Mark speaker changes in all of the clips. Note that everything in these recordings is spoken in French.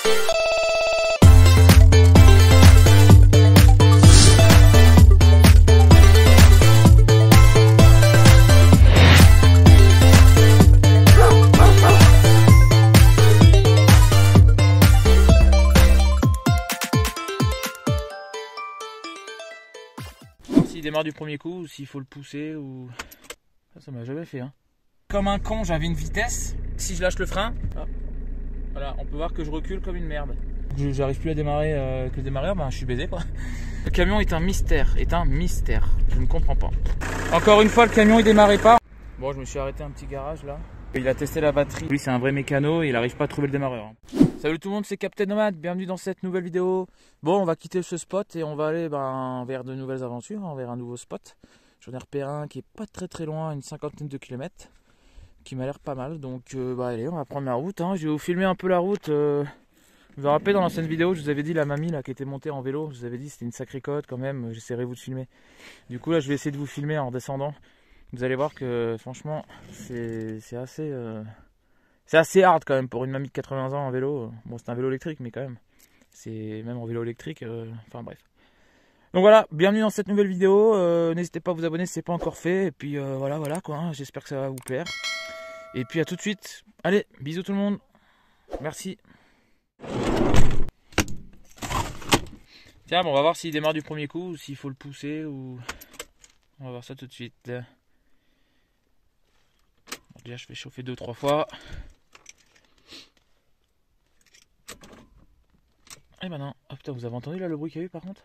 Speaker 1: S'il démarre du premier coup, ou s'il faut le pousser, ou... Ça m'a jamais fait. Hein. Comme un con, j'avais une vitesse. Si je lâche le frein, voilà, on peut voir que je recule comme une merde. J'arrive plus à démarrer, ben, je suis baisé quoi. Le camion est un mystère, Je ne comprends pas. Encore une fois, le camion il démarrait pas. Bon, je me suis arrêté à un petit garage là. Il a testé la batterie. Lui, c'est un vrai mécano et il n'arrive pas à trouver le démarreur. Salut tout le monde, c'est Captain Nomad. Bienvenue dans cette nouvelle vidéo. Bon, on va quitter ce spot et on va aller vers de nouvelles aventures, vers un nouveau spot. J'en ai repéré un qui est pas très loin, une cinquantaine de kilomètres, qui m'a l'air pas mal. Donc, allez, on va prendre la route. Hein. Je vais vous filmer un peu la route. Vous vous rappelez dans l'ancienne vidéo, je vous avais dit la mamie là qui était montée en vélo. Je vous avais dit c'était une sacrée cote quand même. J'essaierai de vous filmer. Du coup là, je vais essayer de vous filmer en descendant. Vous allez voir que franchement, c'est assez hard quand même pour une mamie de 80 ans en vélo. Bon, c'est un vélo électrique, mais quand même, c'est même en vélo électrique. Enfin bref. Donc voilà, bienvenue dans cette nouvelle vidéo. N'hésitez pas à vous abonner si ce n'est pas encore fait. Et puis voilà quoi. Hein, j'espère que ça va vous plaire. Et puis à tout de suite. Allez, bisous tout le monde. Merci. Tiens, bon, on va voir s'il démarre du premier coup, ou s'il faut le pousser, ou... On va voir ça tout de suite. Bon, déjà, je vais chauffer 2-3 fois. Eh ben non. Ah putain, vous avez entendu là le bruit qu'il y a eu par contre?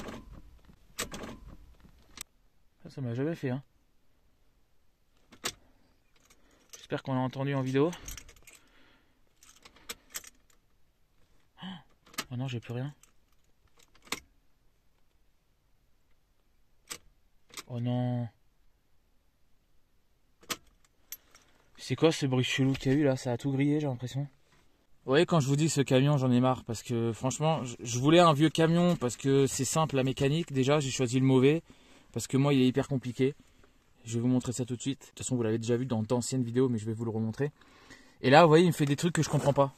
Speaker 1: Ça m'a jamais fait. Hein. J'espère qu'on l'a entendu en vidéo. Oh non, j'ai plus rien. Oh non. C'est quoi ce bruit chelou qu'il y a eu là? Ça a tout grillé, j'ai l'impression. Vous voyez, quand je vous dis ce camion, j'en ai marre. Parce que franchement, je voulais un vieux camion parce que c'est simple la mécanique. Déjà, j'ai choisi le mauvais. Parce que moi, il est hyper compliqué. Je vais vous montrer ça tout de suite. De toute façon, vous l'avez déjà vu dans d'anciennes vidéos, mais je vais vous le remontrer. Et là, vous voyez, il me fait des trucs que je comprends pas.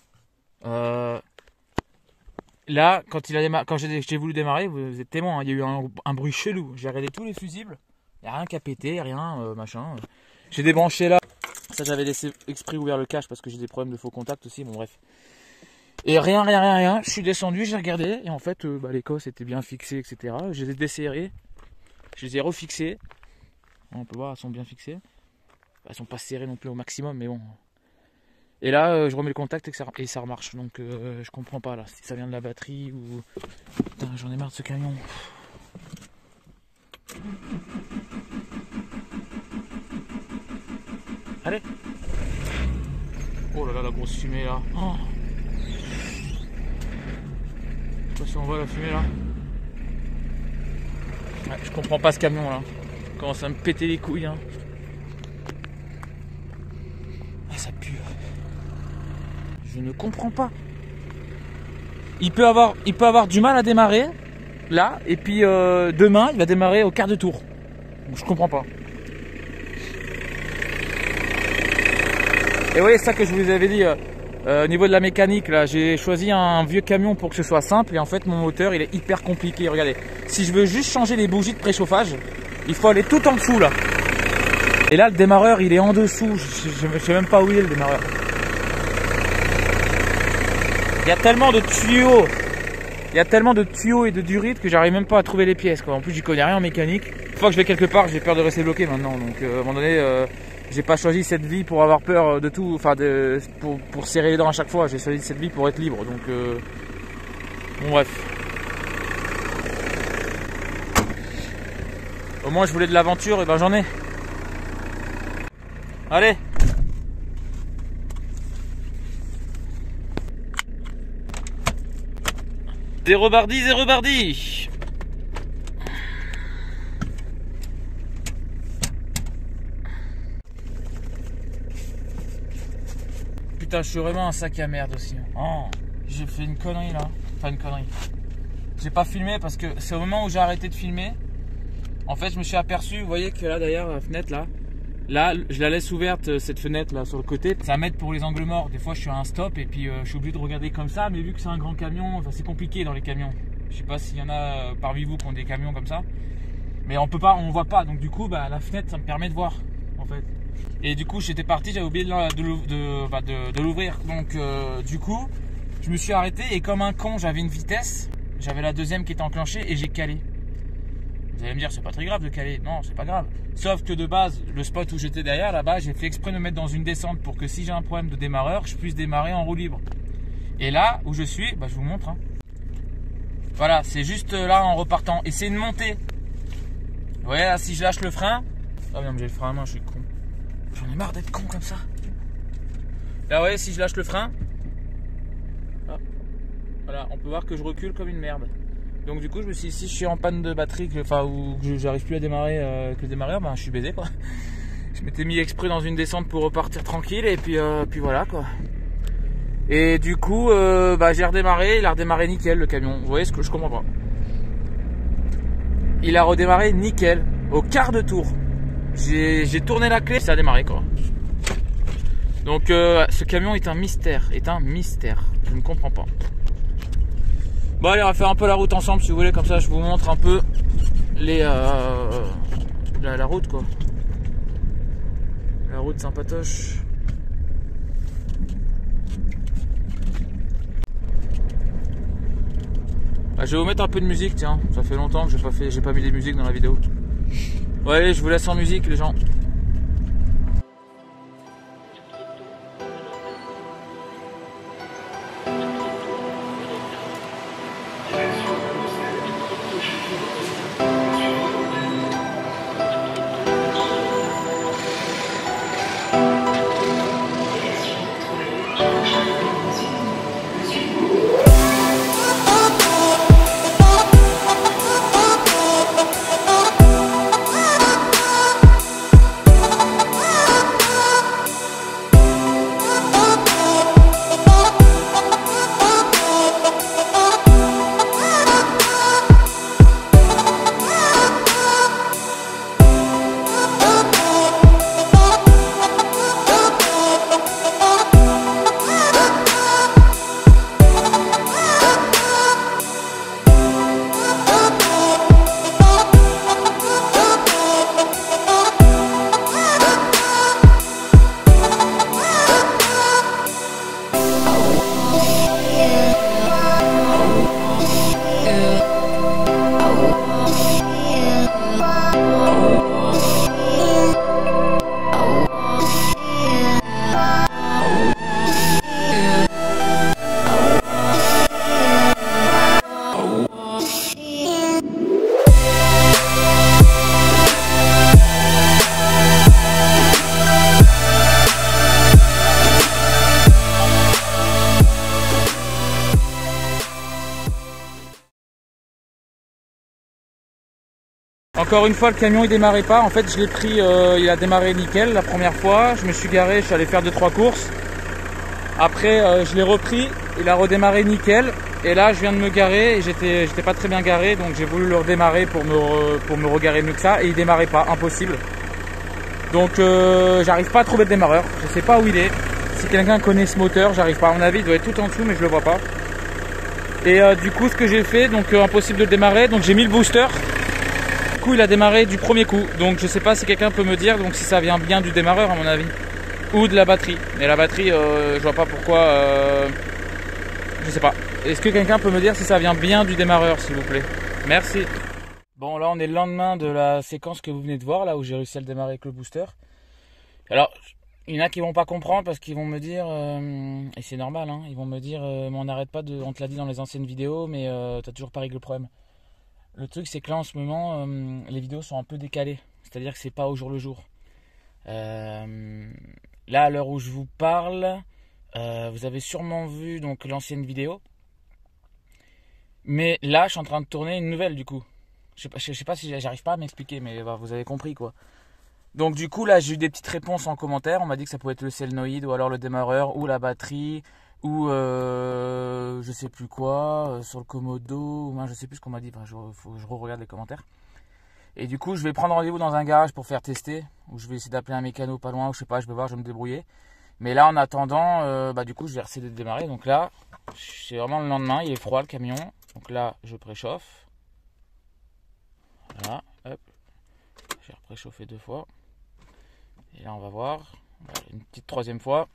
Speaker 1: Là, quand j'ai voulu démarrer, vous êtes témoin, hein, il y a eu un bruit chelou. J'ai regardé tous les fusibles, il n'y a rien qu'à péter, rien, machin. J'ai débranché là. Ça, j'avais laissé exprès ouvert le cache parce que j'ai des problèmes de faux contact aussi, bon bref. Et rien. Je suis descendu, j'ai regardé, et en fait, les cosses étaient bien fixées, etc. Je les ai desserrées, je les ai refixées. On peut voir, elles sont bien fixées. Elles sont pas serrées non plus au maximum, mais bon. Et là, je remets le contact et ça remarche. Donc, je comprends pas là si ça vient de la batterie ou. Putain, j'en ai marre de ce camion. Allez. Oh là là, la grosse fumée là. Oh. Je sais pas si on voit la fumée là. Ouais, je comprends pas ce camion là. Il commence à me péter les couilles. Hein. Ah, ça pue. Je ne comprends pas. Il peut avoir du mal à démarrer là, et puis demain il va démarrer au quart de tour. Donc, je comprends pas. Et oui, c'est ça que je vous avais dit. Au niveau de la mécanique, là, j'ai choisi un vieux camion pour que ce soit simple. Et en fait, mon moteur, il est hyper compliqué. Regardez, si je veux juste changer les bougies de préchauffage, il faut aller tout en dessous là. Et là, le démarreur, il est en dessous. Je sais même pas où il est le démarreur. Il y a tellement de tuyaux. Il y a tellement de tuyaux et de durites que j'arrive même pas à trouver les pièces, quoi. En plus, j'y connais rien en mécanique. Une fois que je vais quelque part, j'ai peur de rester bloqué maintenant. Donc, à un moment donné, j'ai pas choisi cette vie pour avoir peur de tout, enfin pour serrer les dents à chaque fois. J'ai choisi cette vie pour être libre. Donc, bon bref. Au moins, je voulais de l'aventure, et ben j'en ai. Allez. Zéro bardi. Putain, je suis vraiment un sac à merde aussi. Oh, j'ai fait une connerie là. Enfin, une connerie. J'ai pas filmé parce que c'est au moment où j'ai arrêté de filmer. En fait, je me suis aperçu, vous voyez que là derrière la fenêtre là, Là, je la laisse ouverte, cette fenêtre là sur le côté. Ça m'aide pour les angles morts. Des fois, je suis à un stop et puis je suis obligé de regarder comme ça. Mais vu que c'est un grand camion, enfin, c'est compliqué dans les camions. Je sais pas s'il y en a parmi vous qui ont des camions comme ça. Mais on peut pas, on voit pas. Donc du coup, la fenêtre, ça me permet de voir en fait. Et du coup, j'étais parti, j'avais oublié de l'ouvrir. Donc du coup, je me suis arrêté et comme un con, j'avais une vitesse. J'avais la deuxième qui était enclenchée et j'ai calé. Vous allez me dire, c'est pas très grave de caler. Non, c'est pas grave. Sauf que de base, le spot où j'étais derrière, là-bas, j'ai fait exprès de me mettre dans une descente pour que si j'ai un problème de démarreur, je puisse démarrer en roue libre. Et là où je suis, je vous montre. Hein. Voilà, c'est juste là en repartant. Et c'est une montée. Vous voyez, là, si je lâche le frein. Ah non, mais j'ai le frein à main, je suis con. J'en ai marre d'être con comme ça. Là, vous voyez, si je lâche le frein. Hop, voilà, on peut voir que je recule comme une merde. Donc du coup, je me suis dit, si je suis en panne de batterie, ou que j'arrive plus à démarrer avec le démarreur, je suis baisé quoi. Je m'étais mis exprès dans une descente pour repartir tranquille et puis voilà quoi. Et du coup, j'ai redémarré, il a redémarré nickel le camion. Vous voyez ce que je comprends pas. Il a redémarré nickel, au quart de tour. J'ai tourné la clé, ça a démarré quoi. Donc ce camion est un mystère, Je ne comprends pas. Bon allez, on va faire un peu la route ensemble si vous voulez, comme ça je vous montre un peu la route quoi. La route sympatoche. Je vais vous mettre un peu de musique, tiens, ça fait longtemps que j'ai pas mis des musiques dans la vidéo. Ouais, allez, je vous laisse en musique les gens. Encore une fois, le camion il démarrait pas. En fait, je l'ai pris, il a démarré nickel la première fois. Je me suis garé, je suis allé faire 2-3 courses. Après, je l'ai repris, il a redémarré nickel. Et là, je viens de me garer et j'étais pas très bien garé, donc j'ai voulu le redémarrer pour me regarer mieux que ça. Et il démarrait pas, impossible. Donc, j'arrive pas à trouver de démarreur. Je sais pas où il est. Si quelqu'un connaît ce moteur, j'arrive pas. À mon avis, il doit être tout en dessous, mais je le vois pas. Et du coup, ce que j'ai fait, donc impossible de le démarrer. Donc, j'ai mis le booster. Du coup, il a démarré du premier coup, donc je sais pas si quelqu'un peut me dire donc si ça vient bien du démarreur à mon avis ou de la batterie. Mais la batterie, je vois pas pourquoi. Je sais pas. Est-ce que quelqu'un peut me dire si ça vient bien du démarreur, s'il vous plaît? Merci. Bon, là on est le lendemain de la séquence que vous venez de voir, là où j'ai réussi à le démarrer avec le booster. Alors, il y en a qui vont pas comprendre parce qu'ils vont me dire, et c'est normal, hein, ils vont me dire, mais on n'arrête pas de, on te l'a dit dans les anciennes vidéos, mais t'as toujours pas réglé le problème. Le truc c'est que là en ce moment les vidéos sont un peu décalées, c'est-à-dire que c'est pas au jour le jour. Là à l'heure où je vous parle, vous avez sûrement vu donc l'ancienne vidéo, mais là je suis en train de tourner une nouvelle du coup. Je sais pas si j'arrive pas à m'expliquer, mais vous avez compris quoi. Donc du coup là j'ai eu des petites réponses en commentaire, on m'a dit que ça pouvait être le solenoïde ou alors le démarreur ou la batterie ou je sais plus quoi, sur le Komodo, ou je sais plus ce qu'on m'a dit, faut que je regarde les commentaires. Et du coup, je vais prendre rendez-vous dans un garage pour faire tester. Ou je vais essayer d'appeler un mécano pas loin, ou je sais pas, je vais voir, je vais me débrouiller. Mais là, en attendant, du coup, je vais essayer de démarrer. Donc là, c'est vraiment le lendemain, il est froid le camion. Donc là, je préchauffe. Voilà, hop. J'ai repréchauffé 2 fois. Et là, on va voir. Voilà, une petite 3e fois.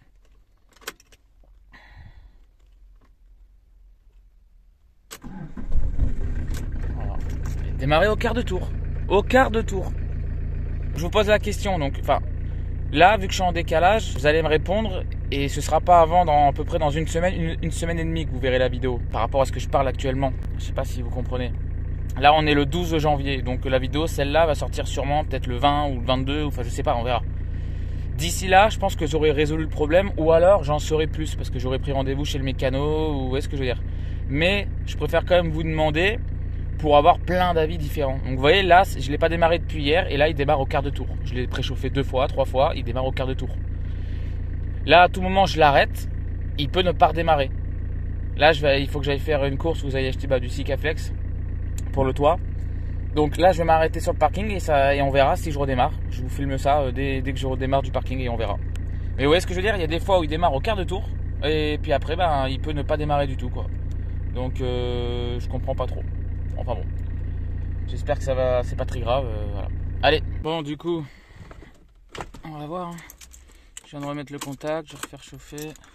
Speaker 1: Voilà. Et démarrer au quart de tour. Au quart de tour. Je vous pose la question, donc, enfin, là, vu que je suis en décalage, vous allez me répondre et ce sera pas avant dans à peu près dans une semaine et demie que vous verrez la vidéo par rapport à ce que je parle actuellement. Je sais pas si vous comprenez. Là, on est le 12 janvier, donc la vidéo, celle-là, va sortir sûrement peut-être le 20 ou le 22, enfin, je sais pas, on verra. D'ici là, je pense que j'aurai résolu le problème ou alors j'en saurai plus parce que j'aurai pris rendez-vous chez le mécano ou est-ce que je veux dire. Mais je préfère quand même vous demander pour avoir plein d'avis différents. Donc vous voyez là, je ne l'ai pas démarré depuis hier et là il démarre au quart de tour. Je l'ai préchauffé 2 fois, 3 fois, il démarre au quart de tour. Là à tout moment je l'arrête, il peut ne pas redémarrer. Là il faut que j'aille faire une course, vous allez acheter du Sikaflex pour le toit. Donc là je vais m'arrêter sur le parking et on verra si je redémarre. Je vous filme ça dès que je redémarre du parking et on verra. Mais vous voyez ce que je veux dire, il y a des fois où il démarre au quart de tour et puis après il peut ne pas démarrer du tout quoi. Donc je comprends pas trop. Enfin bon, j'espère que ça va, c'est pas très grave, voilà. Allez, bon du coup, on va voir. Je viens de remettre le contact, je vais refaire chauffer.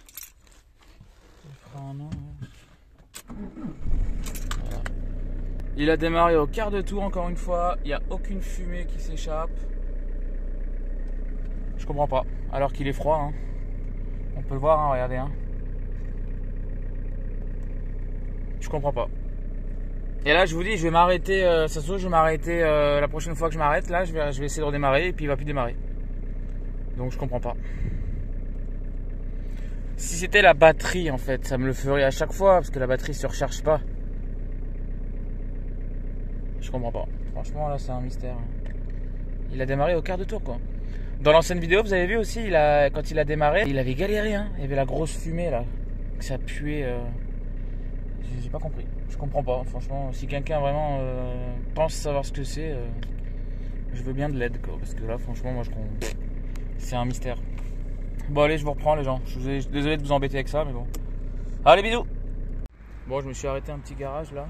Speaker 1: Voilà. Il a démarré au quart de tour encore une fois, il n'y a aucune fumée qui s'échappe. Je comprends pas, alors qu'il est froid, hein. On peut le voir, hein, regardez. Hein. Je comprends pas. Et là, je vous dis, je vais m'arrêter. Ça se trouve, je vais m'arrêter la prochaine fois que je m'arrête. Là, je vais essayer de redémarrer et puis il va plus démarrer. Donc, je comprends pas. Si c'était la batterie, en fait, ça me le ferait à chaque fois parce que la batterie se recharge pas. Je comprends pas. Franchement, là, c'est un mystère. Il a démarré au quart de tour, quoi. Dans l'ancienne vidéo, vous avez vu aussi, quand il a démarré, il avait galéré. Hein. Il y avait la grosse fumée là, que ça puait. J'ai pas compris. Je comprends pas, franchement. Si quelqu'un vraiment pense savoir ce que c'est, je veux bien de l'aide, quoi. Parce que là, franchement, moi, c'est un mystère. Bon, allez, je vous reprends, les gens. Je suis désolé de vous embêter avec ça, mais bon. Allez, bisous. Bon, je me suis arrêté un petit garage là,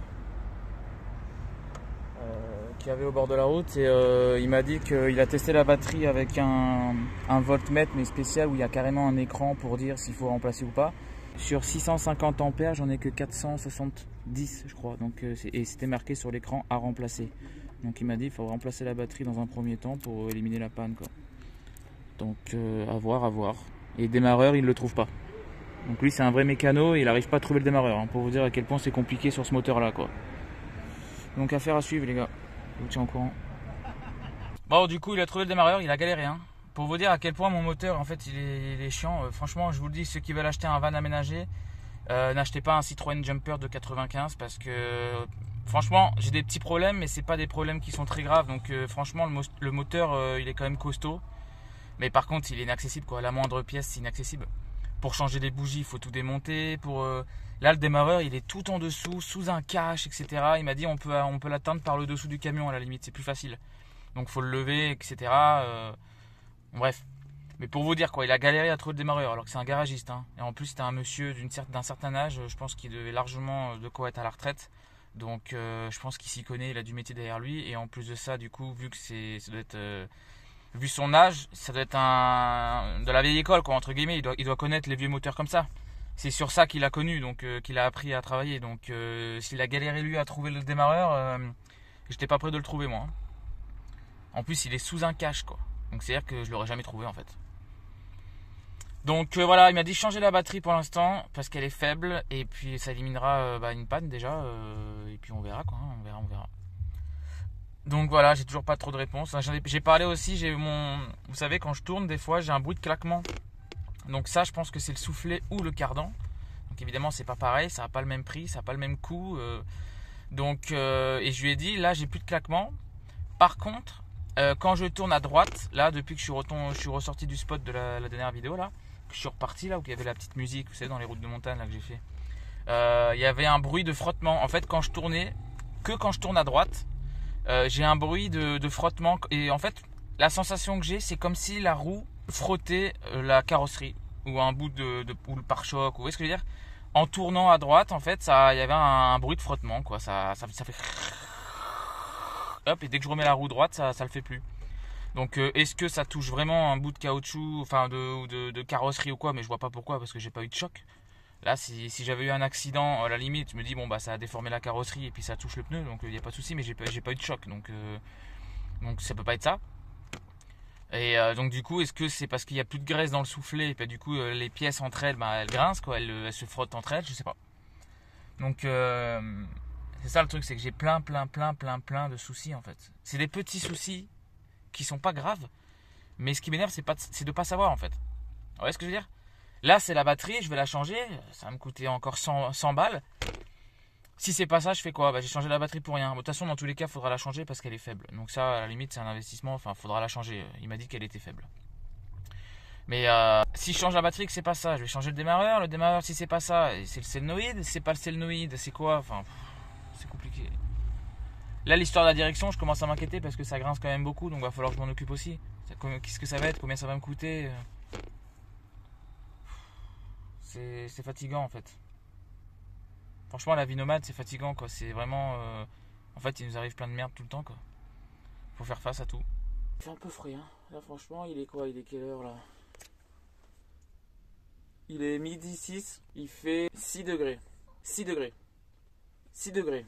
Speaker 1: qui avait au bord de la route, et il m'a dit qu'il a testé la batterie avec un voltmètre, mais spécial, où il y a carrément un écran pour dire s'il faut remplacer ou pas. Sur 650 ampères, j'en ai que 470, je crois. Donc, et c'était marqué sur l'écran à remplacer. Donc, il m'a dit qu'il faut remplacer la batterie dans un premier temps pour éliminer la panne, quoi. Donc, à voir. Et démarreur, il ne le trouve pas. Donc, lui, c'est un vrai mécano et il n'arrive pas à trouver le démarreur. Hein, pour vous dire à quel point c'est compliqué sur ce moteur-là, quoi. Donc, affaire à suivre, les gars. Je vous tiens au courant. Bon, du coup, il a trouvé le démarreur, il a galéré, hein. Pour vous dire à quel point mon moteur, en fait, il est chiant. Franchement, je vous le dis, ceux qui veulent acheter un van aménagé, n'achetez pas un Citroën Jumper de 95 parce que, franchement, j'ai des petits problèmes, mais c'est pas des problèmes qui sont très graves. Donc, franchement, le moteur, il est quand même costaud. Mais par contre, il est inaccessible, quoi. La moindre pièce, c'est inaccessible. Pour changer les bougies, il faut tout démonter. Là, le démarreur, il est tout en dessous, sous un cache, etc. Il m'a dit on peut l'atteindre par le dessous du camion, à la limite, c'est plus facile. Donc, il faut le lever, etc. Bref, mais pour vous dire quoi, il a galéré à trouver le démarreur alors que c'est un garagiste, hein. Et en plus c'était un monsieur d'un certain âge, je pense qu'il devait largement de quoi être à la retraite. Donc je pense qu'il s'y connaît, il a du métier derrière lui. Et en plus de ça, du coup, vu que ça doit être, vu son âge, ça doit être de la vieille école, quoi, entre guillemets. Il doit connaître les vieux moteurs comme ça. C'est sur ça qu'il a connu, donc qu'il a appris à travailler. Donc s'il a galéré lui à trouver le démarreur, j'étais pas prêt de le trouver moi, hein. En plus il est sous un cache, quoi. Donc c'est à dire que je l'aurais jamais trouvé en fait. Donc voilà, il m'a dit changer la batterie pour l'instant parce qu'elle est faible et puis ça éliminera une panne déjà et puis on verra quoi, hein, on verra. Donc voilà, j'ai toujours pas trop de réponse. J'ai parlé aussi, vous savez quand je tourne des fois j'ai un bruit de claquement. Donc ça je pense que c'est le soufflet ou le cardan. Donc évidemment c'est pas pareil, ça n'a pas le même prix, ça n'a pas le même coût. Et je lui ai dit là j'ai plus de claquement. Par contre quand je tourne à droite, là depuis que je suis ressorti du spot de la dernière vidéo là, que je suis reparti là où il y avait la petite musique, vous savez dans les routes de montagne là que j'ai fait, il y avait un bruit de frottement. En fait quand je tourne à droite, j'ai un bruit de frottement. Et en fait, la sensation que j'ai, c'est comme si la roue frottait la carrosserie ou un bout ou le pare-choc. Vous voyez ce que je veux dire? En tournant à droite, en fait, il y avait un bruit de frottement, quoi. Ça fait... Hop, et dès que je remets la roue droite, ça le fait plus. Donc, est-ce que ça touche vraiment un bout de caoutchouc, enfin de carrosserie ou quoi? Mais je vois pas pourquoi, parce que j'ai pas eu de choc. Là, si j'avais eu un accident, à la limite, je me dis, bon, bah, ça a déformé la carrosserie et puis ça touche le pneu, donc il n'y a pas de souci, mais j'ai pas eu de choc, donc ça peut pas être ça. Et donc, du coup, est-ce que c'est parce qu'il y a plus de graisse dans le soufflet et puis du coup, les pièces entre elles, bah, elles grincent, quoi, elles se frottent entre elles, je sais pas. Donc, c'est ça le truc, c'est que j'ai plein de soucis, en fait. C'est des petits soucis qui sont pas graves, mais ce qui m'énerve, c'est de pas savoir, en fait. Vous voyez ce que je veux dire? Là, c'est la batterie, je vais la changer. Ça va me coûter encore 100 balles. Si c'est pas ça, je fais quoi? Bah, j'ai changé la batterie pour rien. De toute façon, dans tous les cas, il faudra la changer parce qu'elle est faible. Donc ça, à la limite, c'est un investissement. Enfin, il faudra la changer. Il m'a dit qu'elle était faible. Mais si je change la batterie, que c'est pas ça, je vais changer le démarreur. Le démarreur, si c'est pas ça, c'est le solenoïde. Si c'est pas le solenoïde, c'est quoi? Enfin, c'est compliqué. Là, l'histoire de la direction, je commence à m'inquiéter parce que ça grince quand même beaucoup. Donc, il va falloir que je m'en occupe aussi. Qu'est-ce que ça va être? Combien ça va me coûter? C'est fatigant en fait. Franchement, la vie nomade, c'est fatigant quoi. C'est vraiment. En fait, il nous arrive plein de merde tout le temps quoi. Faut faire face à tout. Il fait un peu frais, hein. Là, franchement, il est quoi? Il est quelle heure là? Il est midi 6. Il fait 6 degrés. 6 degrés. 6 degrés.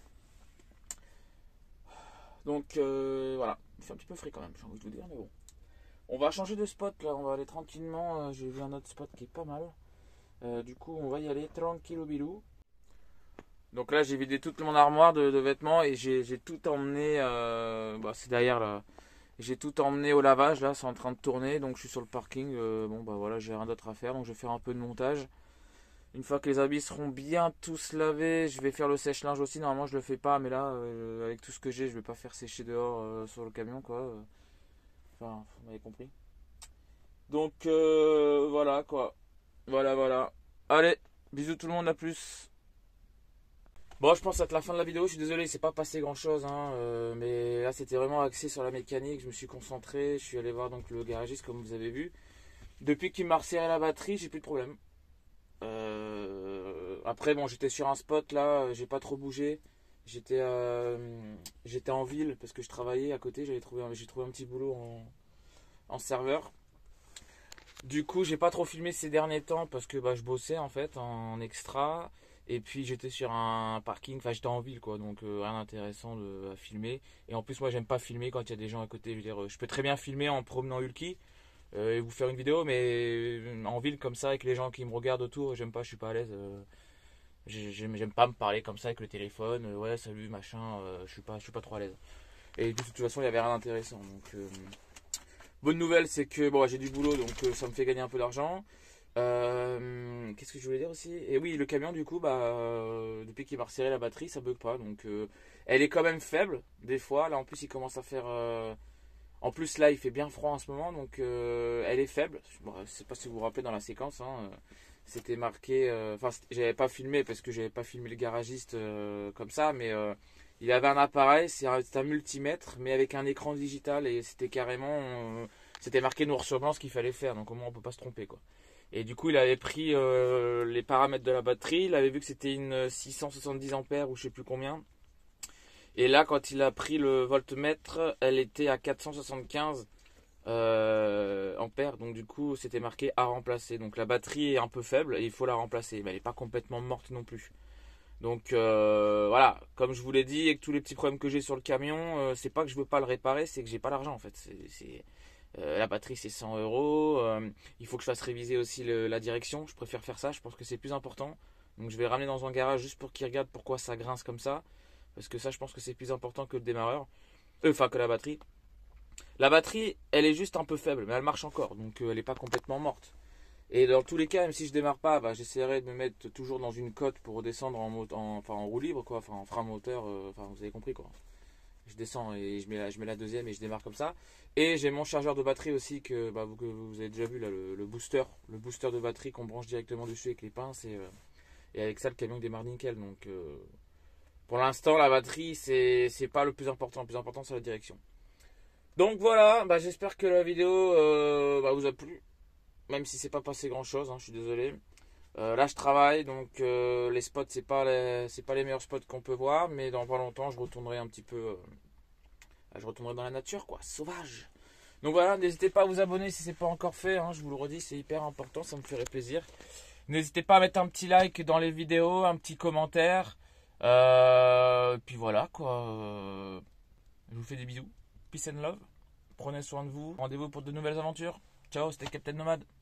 Speaker 1: Donc, voilà. Il fait un petit peu frais quand même, j'ai envie de vous dire, mais bon. On va changer de spot là. On va aller tranquillement. J'ai vu un autre spot qui est pas mal. Du coup, on va y aller tranquille au bilou. Donc là, j'ai vidé toute mon armoire de vêtements et j'ai tout emmené. Bah, c'est derrière là. J'ai tout emmené au lavage. Là, c'est en train de tourner. Donc je suis sur le parking. Bon, bah voilà, j'ai rien d'autre à faire. Donc je vais faire un peu de montage. Une fois que les habits seront bien tous lavés, je vais faire le sèche-linge aussi. Normalement, je le fais pas, mais là, avec tout ce que j'ai, je vais pas faire sécher dehors sur le camion quoi. Enfin, vous m'avez compris. Donc voilà quoi. Voilà. Allez, bisous tout le monde, à plus. Bon, je pense que c'est la fin de la vidéo. Je suis désolé, il s'est pas passé grand chose, hein, mais là c'était vraiment axé sur la mécanique. Je me suis concentré. Je suis allé voir donc le garagiste, comme vous avez vu. Depuis qu'il m'a resserré la batterie, j'ai plus de problème. Après, bon, j'étais sur un spot là, j'ai pas trop bougé. J'étais en ville parce que je travaillais à côté. J'ai trouvé un petit boulot en serveur. Du coup, j'ai pas trop filmé ces derniers temps parce que bah, je bossais en fait en extra. Et puis j'étais sur un parking, enfin j'étais en ville quoi, donc rien d'intéressant à filmer. Et en plus, moi j'aime pas filmer quand il y a des gens à côté. Je veux dire, je peux très bien filmer en promenant Hulky et vous faire une vidéo, mais en ville comme ça avec les gens qui me regardent autour, j'aime pas, je suis pas à l'aise. J'aime pas me parler comme ça avec le téléphone. Ouais, salut, machin, je suis pas trop à l'aise. Et de toute façon, il y avait rien d'intéressant. Donc bonne nouvelle, c'est que bon, j'ai du boulot, donc ça me fait gagner un peu d'argent. Qu'est-ce que je voulais dire aussi? Et oui, le camion, du coup, bah, depuis qu'il m'a resserré la batterie, ça bug pas. Donc, elle est quand même faible, des fois. Là, en plus, il commence à faire. En plus, là, il fait bien froid en ce moment, donc elle est faible. Bon, je sais pas si vous vous rappelez dans la séquence, hein, c'était marqué. Enfin, j'avais pas filmé parce que j'avais pas filmé le garagiste comme ça, mais il avait un appareil, c'est un multimètre, mais avec un écran digital et c'était carrément. C'était marqué noir sur blanc ce qu'il fallait faire, donc au moins on peut pas se tromper quoi. Et du coup, il avait pris les paramètres de la batterie. Il avait vu que c'était une 670 ampères ou je sais plus combien. Et là, quand il a pris le voltmètre, elle était à 475 ampères. Donc du coup, c'était marqué à remplacer. Donc la batterie est un peu faible et il faut la remplacer. Mais elle n'est pas complètement morte non plus. Donc voilà, comme je vous l'ai dit, avec tous les petits problèmes que j'ai sur le camion, c'est pas que je veux pas le réparer, c'est que j'ai pas l'argent en fait. La batterie c'est 100 euros. Il faut que je fasse réviser aussi la direction. Je préfère faire ça, je pense que c'est plus important. Donc je vais le ramener dans un garage juste pour qu'il regarde pourquoi ça grince comme ça. Parce que ça, je pense que c'est plus important que le démarreur. Enfin, que la batterie. La batterie, elle est juste un peu faible, mais elle marche encore. Donc elle n'est pas complètement morte. Et dans tous les cas, même si je démarre pas, bah, j'essaierai de me mettre toujours dans une cote pour redescendre en roue libre, quoi. Enfin, en frein moteur. Enfin, vous avez compris, quoi. Je descends et je mets la deuxième et je démarre comme ça. Et j'ai mon chargeur de batterie aussi que vous avez déjà vu là, le booster de batterie qu'on branche directement dessus avec les pinces et avec ça le camion démarre nickel. Donc Pour l'instant, la batterie, c'est pas le plus important. Le plus important, c'est la direction. Donc voilà, j'espère que la vidéo vous a plu. Même si c'est pas passé grand chose, je suis désolé. Là je travaille, donc les spots c'est pas les meilleurs spots qu'on peut voir. Mais dans pas longtemps je retournerai un petit peu. Je retournerai dans la nature quoi, sauvage. Donc voilà, n'hésitez pas à vous abonner si c'est pas encore fait. Je vous le redis, c'est hyper important, ça me ferait plaisir. N'hésitez pas à mettre un petit like dans les vidéos, un petit commentaire. Puis voilà quoi. Je vous fais des bisous. Peace and love. Prenez soin de vous. Rendez-vous pour de nouvelles aventures. Ciao, c'était Captain Nomade.